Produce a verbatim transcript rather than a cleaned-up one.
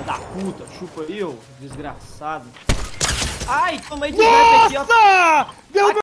da puta, chupa aí, ô desgraçado. Ai, tomei de snap aqui, ó. Deu